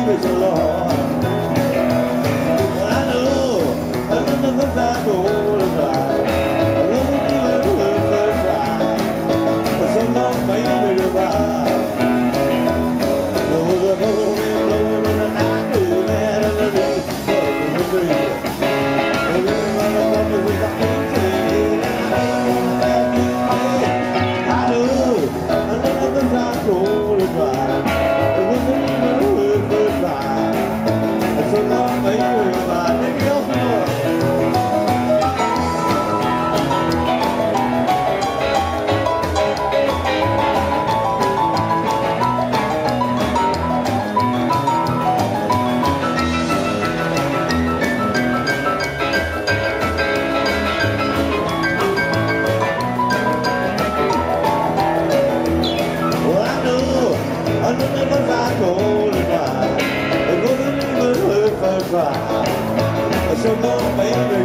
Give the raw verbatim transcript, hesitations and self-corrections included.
praise the Lord. I know I never find gold to try. I won't even worth a try. But so long may we revive. No, the whole wind blowing in the night, blue man in the day, but the breeze. The wind on the bumper with the pain, and I don't want that new day. I know I never find gold to try. I won't even worth a try. So long may we revive. Let me go for more. I never find gold and wine. It wouldn't even hurt for a try. So long, baby.